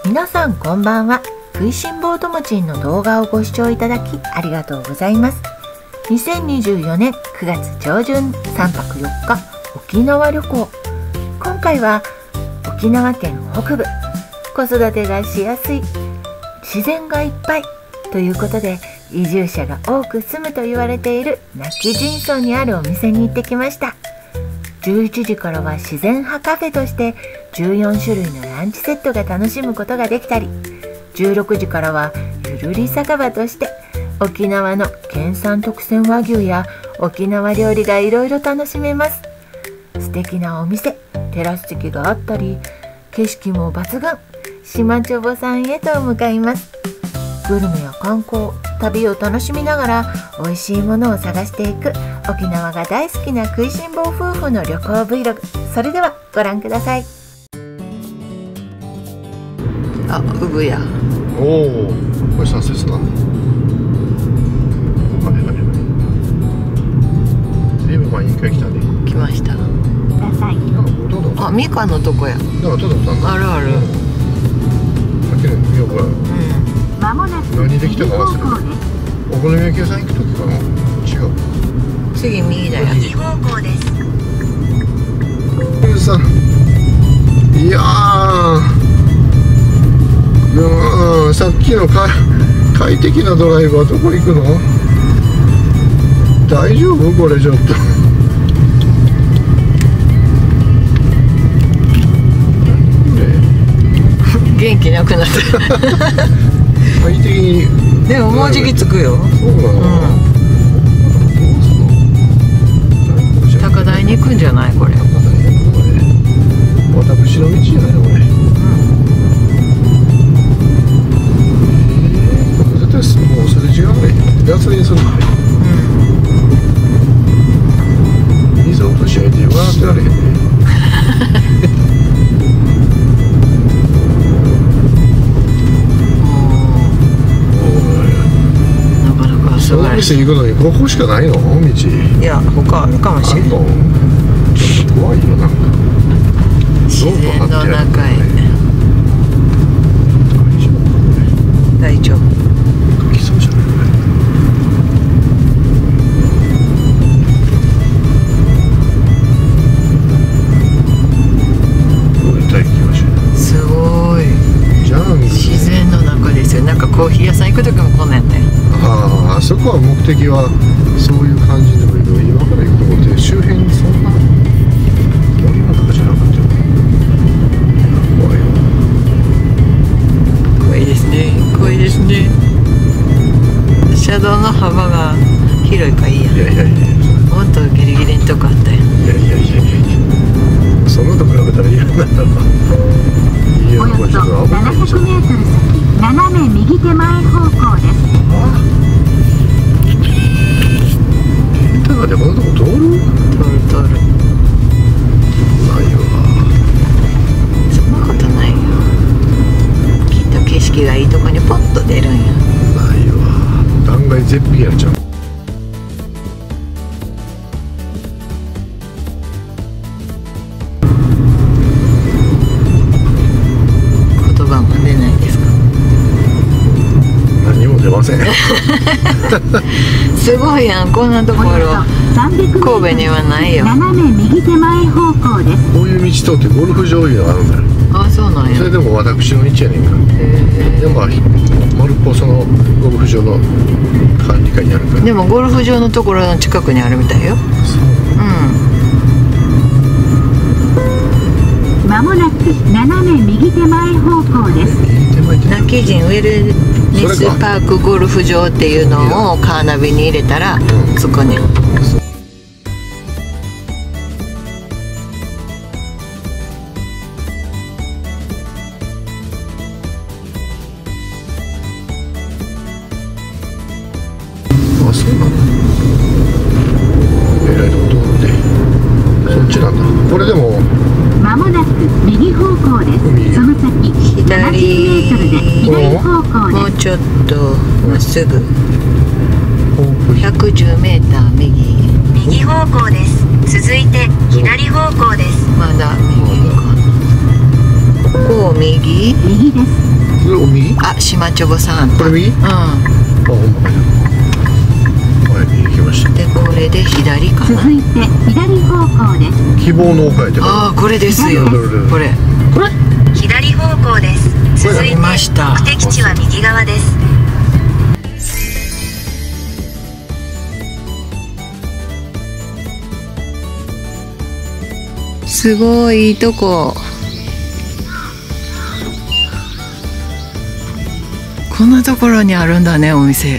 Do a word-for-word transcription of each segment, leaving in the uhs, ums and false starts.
皆さんこんばんは。食いしん坊ともちんの動画をご視聴いただきありがとうございます。にせんにじゅうよねんくがつちょうじゅんさんぱくよっか沖縄旅行。今回は沖縄県北部、子育てがしやすい、自然がいっぱいということで移住者が多く住むと言われている今帰仁村にあるお店に行ってきました。じゅういちじからは自然派カフェとしてじゅうよんしゅるいのランチセットが楽しむことができたり、じゅうろくじからはゆるり酒場として沖縄の県産特選和牛や沖縄料理がいろいろ楽しめます。素敵なお店、テラス席があったり、景色も抜群、島ちょぼさんへと向かいます。グルメや観光、旅を楽しみながら美味しいものを探していく沖縄が大好きな食いしん坊夫婦の旅行 Vlog。 それではご覧ください。あ、ウブや。 おお、これ左折な。はいはいはい。随分前に一回来たね。 来ました。あ、みかんのとこや。 なんか撮ったことあるの？ あるある。 さっきの見ようか。うん。何できたか忘れた。お好み焼き屋さん行くときかな。違う。 次右だよ。右方向です。 さん。いやー。うん、さっきのか快適なドライバーどこ行くの？大丈夫？これちょっと。 元気なくなった快適に。 でももうじき着くよ。 そうなの、うん、 高台に行くんじゃないこれ。 高台に行くこれ私の道じゃないのこれ、うん、絶対もうそれ違うね。ガソリンするのね、うん、水落とし合いて笑ってられへんねその店行くのにここしかないの？道。いや、他あるかもしれない。ちょっと怖いよなんか。 自然の中へ。大丈夫。 来そうじゃないこれ。これ大気がしない。 すごい。 じゃあ自然の中ですよ。なんかコーヒー屋さん行く時もこんなんやったよ。 ああ、あそこは目的はそういう感じでもいいけど、今から行くとこって周辺にそんな森の中じゃなくて怖いよ。 怖いですね、怖いですね。車道の幅が広いからいいや。 いやいやいや、 もっとギリギリのとこあったよ。 いやいやいやいや、そんなと比べたら嫌なんだろう。いや、これちょっと危ないでしょ。 斜め右手前方向です。 だからこんなとこ通る？通る通る通る。 ないよな。 そんなことないよ。きっと景色がいいとこにポッと出るんや。 ないわ。断崖絶壁やっちゃう。 言葉も出ないですか？ 何も出ません。 すごいやん、こんなところ神戸にはないよ。 斜め右手前方向です。 こういう道通ってゴルフ場いうのがあるんだよ。 あ、そうなんや。 それでも私の道やねんから。でも丸っぽそのゴルフ場の管理下にあるから。 でもゴルフ場のところの近くにあるみたいよ。 そう。 うん。 まもなく斜め右手前方向です。 今帰仁ウェルネスパークゴルフ場っていうのをカーナビに入れたら着くね。 あ、そうなの。えらいとこ通ってそっちなんだ。これでもまもなく右方向です。その先左ななじゅうメートルで左方向です。 もうちょっとまっすぐひゃくじゅうメーター右。右方向です。続いて左方向です。まだ右かな。ここを右。 右です。 それを右？ あ、島ちょぼさん。 これ右？うん。あ、ほんまかじゃ。はい、右行きました。 で、これで左かな。 続いて左方向です。 希望の丘へって。 ああ、これですよ。これ。 これ？ 左方向です。続いて目的地は右側です。 すごいいいとこ。こんなところにあるんだね、お店。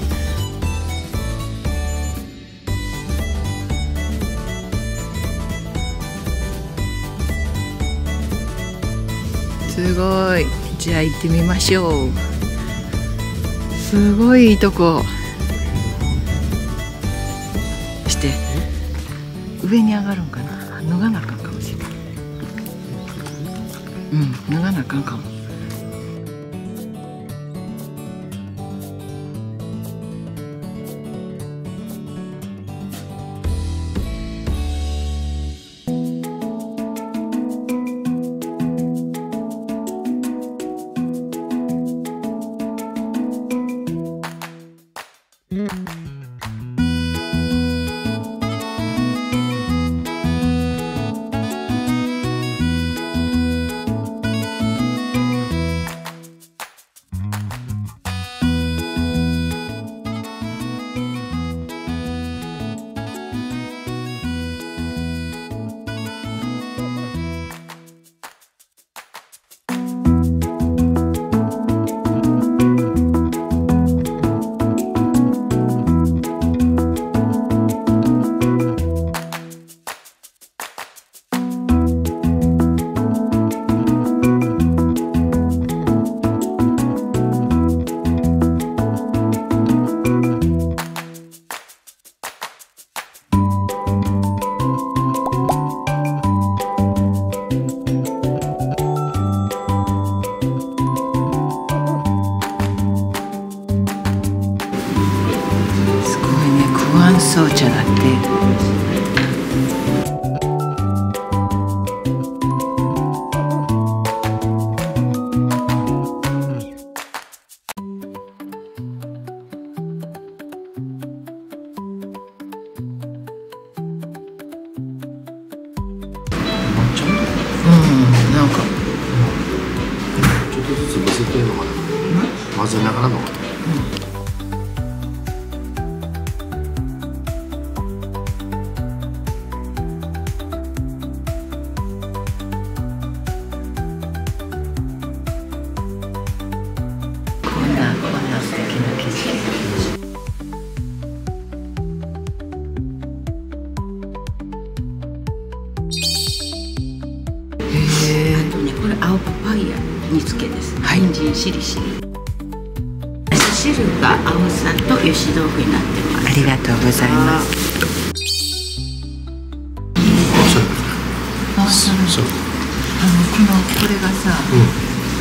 すごい。じゃあ行ってみましょう。すごいいいとこ。して上に上がるんかな。脱がなあかんかもしれない。うん、脱がなあかんかも。そう茶だって。なんかちょっとずつ混ぜてるのかな。混ぜながらのかな。 これ青パパイヤ煮付けです。はい、人参しりしり。汁が青さと油脂豆腐になってます。 ありがとうございます。あ、そうそう。あのこのこれがさ、うん、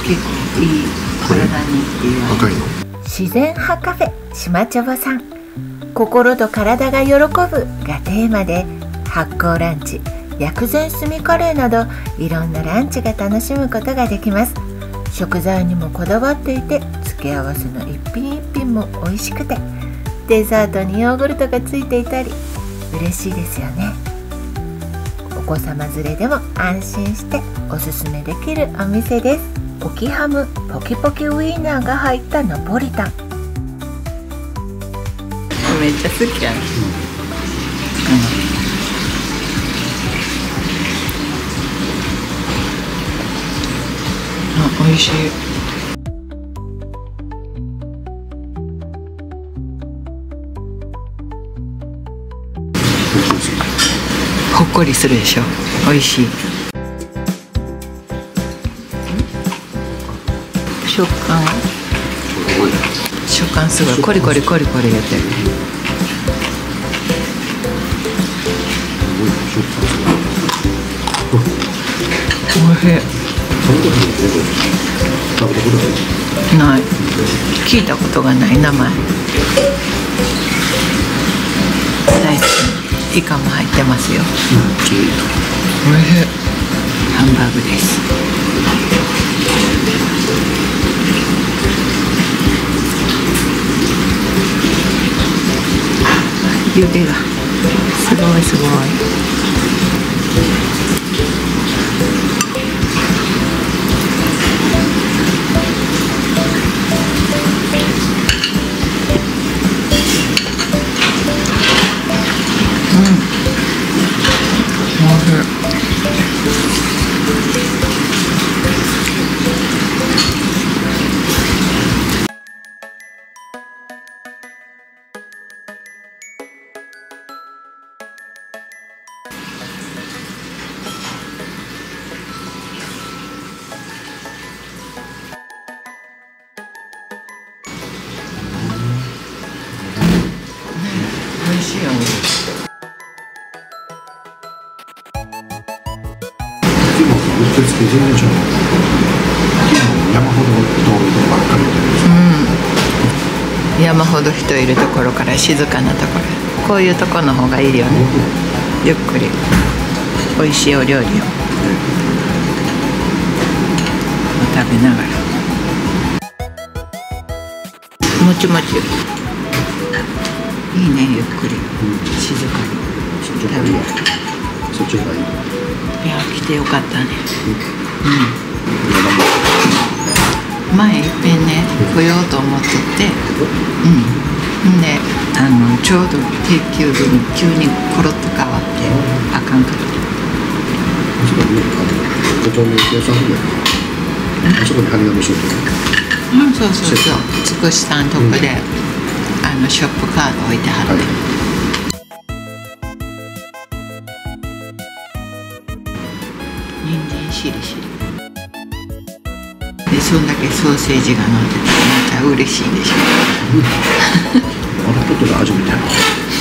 結構いい体にっていう。 赤いの。 自然派カフェ島ちょぼさん。心と体が喜ぶがテーマで発酵ランチ、薬膳炭カレーなどいろんなランチが楽しむことができます。食材にもこだわっていて付け合わせの一品一品も美味しくて、デザートにヨーグルトがついていたり嬉しいですよね。お子様連れでも安心しておすすめできるお店です。ポキハムポキポキウインナーが入ったナポリタン、めっちゃ好きやね、うんうん、あ、美味しい。ほっこりするでしょ。美味しい。食感食感すごいコリコリコリコリやってる。おいしい。ない、聞いたことがない名前。大好き。イカも入ってますよ。おいしい。ハンバーグです。 湯気がすごいすごい。美味しいよね。 でもうってつけ全然違う。山ほど遠いとこばっかりうん。山ほど人いるところから静かなところ、こういうところの方がいいよね。ゆっくり美味しいお料理を食べながら、もちもち。いいね、ゆっくり、静かに食べる。 そっちの方がいい。 いや、来てよかったね。うん。前いっぺんね、来ようと思ってて、うん。で、あのちょうど定休日に急にコロッと変わってあかんかった。 あそこにね、あの五丁目屋さんで、あそこに張り紙しようと。 うん、そうそうそう。つくしさんとこで、あのショップカード置いてはって。人参しりしり。で、そんだけソーセージが乗ってて、また嬉しいでしょ。 あれちょっと初めてやな。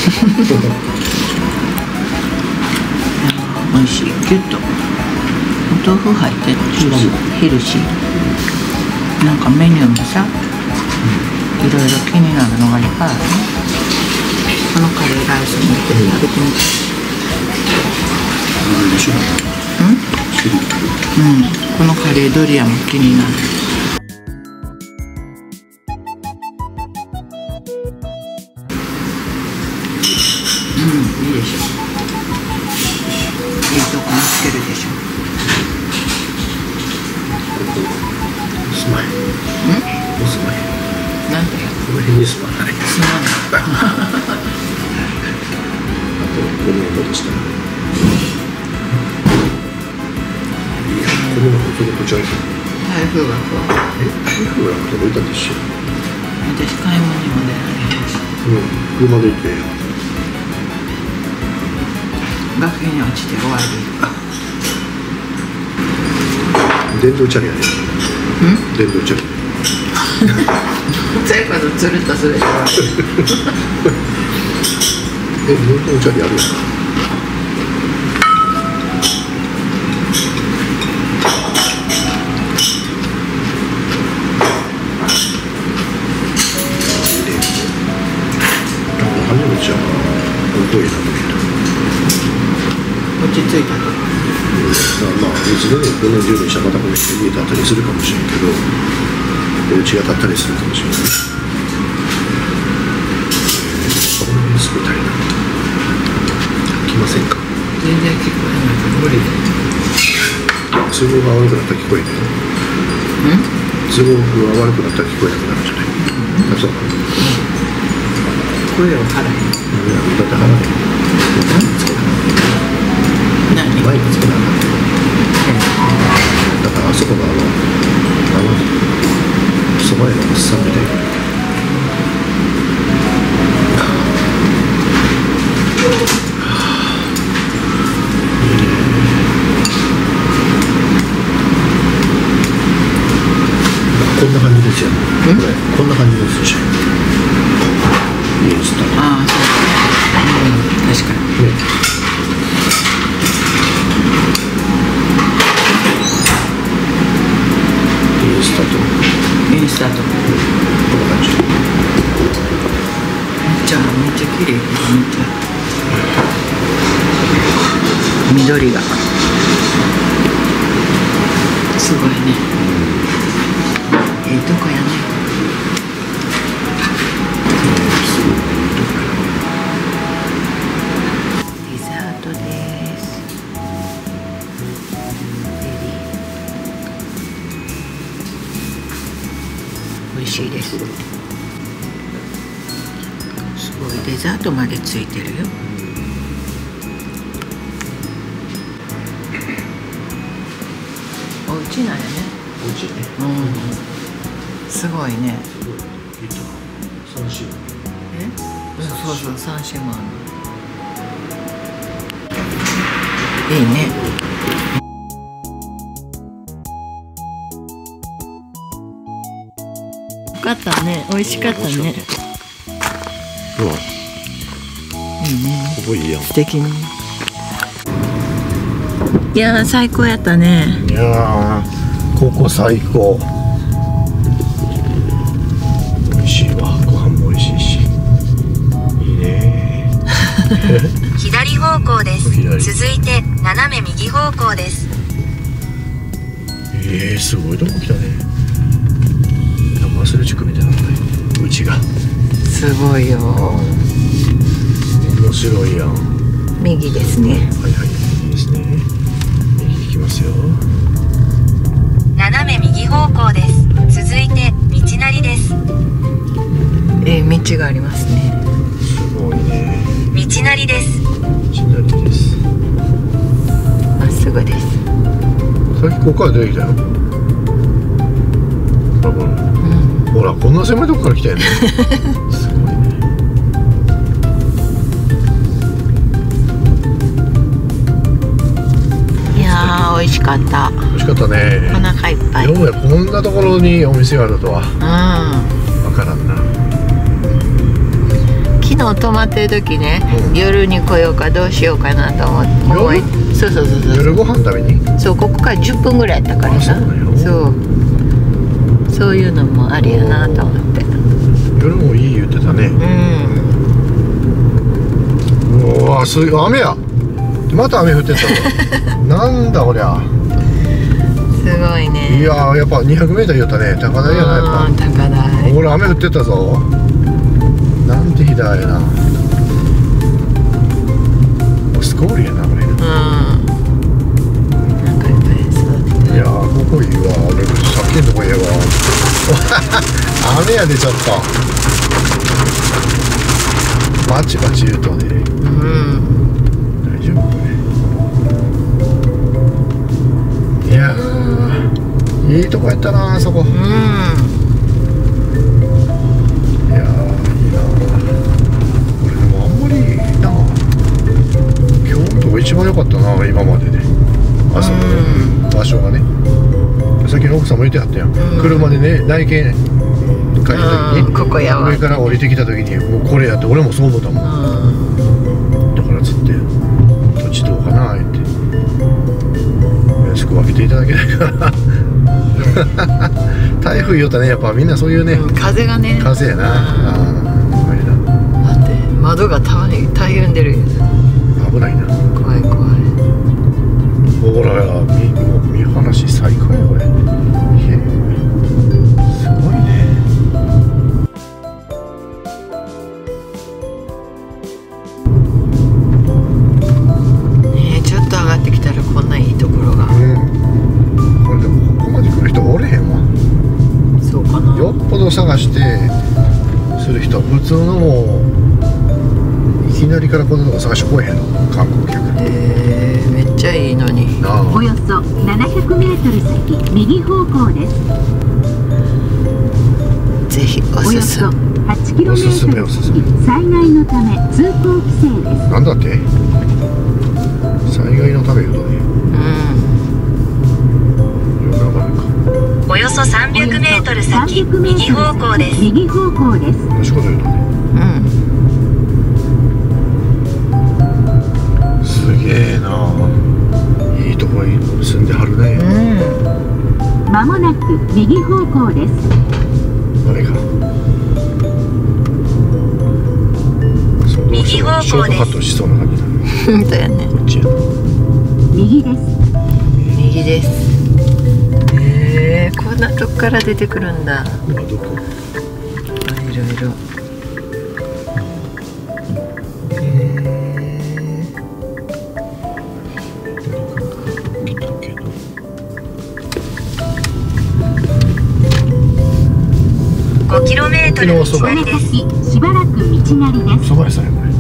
美味しい。ギュッと。お豆腐入ってる。ヘルシー。なんかメニューもさ、いろいろ気になるのがいっぱいあるね。このカレーライスも食べてみて。うん？うん。このカレードリアも気になる。うん、いいでしょ。いいとこ見つけるでしょ。 すまい。 うん？ すまい。 なんでよ。 この辺にすまない。 すまない。 あとこの音としたら。いや、この音ちょっとちゃう。 台風が怖い。 え、台風が届いたでしょ。 私買い物にも出られへんし。 うん、車で行ってよ。 崖に落ちて終わり。 電動チャリやね。 うん？ 電動チャリ。 そういうことつるっとするでしょ。 え、電動チャリあるやん。初めてじゃん。こういうの見た。 落ち着いたと。 まあ、いつでもこんな十分したまたこの人家だったりするかもしれんけど、お家が建ったりするかもしれない。この辺すごい大変だった。来ませんか？ 全然聞こえないから無理で。 通報が悪くなったら聞こえない。 うん？ 通報が悪くなったら聞こえなくなるんじゃない？あ、そう。 声を張らへん。 だって払う。 何？ マイクつけなかった。だからあそこのあの、あの、そば屋のおっさんみたいな。こんな感じですよ。これこんな感じですし。インスタ。 ああ、そう。うん、確かに。 ね。インスタと。 インスタと。 こんな感じ。 めっちゃめっちゃ綺麗。めっちゃ。緑が。すごいね。いいとこやね。 すごいいいとこや。 しいです。すごいデザートまでついてるよ。お家なんやね。 お家ね。 うん。すごいね。 すごい。いいと三種。 え？そうそう、三種もあるの。いいね。よかったね。美味しかったね。 うわ。 いいね。 ここいいやん。 素敵に。いやー最高やったね。 いやーここ最高。美味しいわ。ご飯も美味しいし。いいね。 左方向です。 左続いて斜め右方向です。 えー、すごいとこ来たね。なんかアスレチックみたいなのね。うちが。 すごいよ。 面白いやん。 右ですね。 はいはい。いいですね。右行きますよ。 斜め右方向です。続いて道なりです。 えー、道がありますね。 すごいね。 道なりです。 道なりです。 まっすぐです。 さっきここから出てきたよ。ほらほら、うん、ほらこんな狭いとこから来たよね。すごいね。 いやー美味しかった。 美味しかったね。 お腹いっぱい。 ようやこんなところにお店があるとは。 うん。 わからんな。 昨日泊まってる時ね、 うん、 夜に来ようかどうしようかなと思って。 夜？ そうそうそうそう。 夜ご飯食べに？ そう、ここからじゅっぷんぐらいやったからさ。 そうだよ。 そう。そういうのもありやなと思って。 夜もいい言ってたね。 うん。 うわすごい雨や。また雨降ってたの。なんだこりゃ。 すごいね。 いやーやっぱにひゃくメートル言ったね。高台やなやっぱ。 うん、高台。 ほら雨降ってたぞ。なんてひどいな。スコールやなこれ。 うん。なんかやっぱりそうだね。 いやーここいいわ。俺さっきのとこいいわ。雨やでちょっと。バチバチ言うとね。 うん。 大丈夫これ。いやーいいとこやったなあそこ。 うん。 いやーいいな。俺でもあんまりな今日のとこ一番良かったな今までで。あそこの場所がね。さっきの奥さんも言ってはったやん。 うん、 車でね内見帰った時にここやわ上から降りてきた時にもうこれやって俺もそう思ったもん。だからつって土地どうかなって安く分けていただけないかな。台風言うたねやっぱみんなそういうね、 うん、風がね風やな。ああれだ。 だって窓がた大変出る。 危ないな。 怖い怖い。 ほらや見もう見晴らし最高やこれ。へえすごいね。 ねえちょっと上がってきたらこんないいところが。 うんこれでもここまで来る人おれへんわ。 そうかな。 よっぽど探してする人は普通のもういきなりからこんなとこ探してこえへんの観光客。 えー、めっちゃいいのに。 なあおよそななひゃくメートル先右方向です。 ぜひおおよそすすめ。 はちキロメートル先災害のため通行規制です。 なんだって災害のため言うとねうん。 夜中かおよそさんびゃくメートル先右方向です。 右方向です。 同じこと言うとねうん。 すげえないいとこに住んではるね。 うん。 まもなく右方向です。 あれかそう右方向です。 ショートカットしそうな感じだね。 本当やね。 こっちやな。 右です。 右です。えー、こんなとこから出てくるんだ。 今どこいろいろ。え来たけどー、 ごキロメートル道なりです。 しばらく道なりです。 そば屋さんやこれ。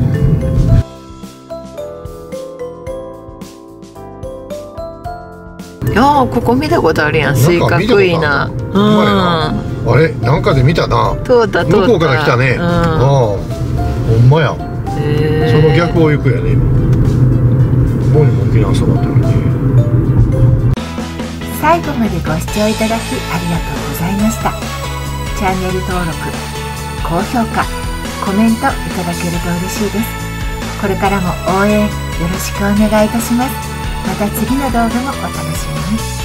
いやー、ここ見たことあるやん。四角いな。 うまいな。あれ、なんかで見たな。 通った通った。 向こうから来たね。 うん、 ああ、ほんまや。 へー、 その逆を行くやね。ここにも沖縄そばってあるね。 最後までご視聴いただきありがとうございました。チャンネル登録、高評価、コメントいただけると嬉しいです。これからも応援よろしくお願いいたします。また次の動画もお楽しみに。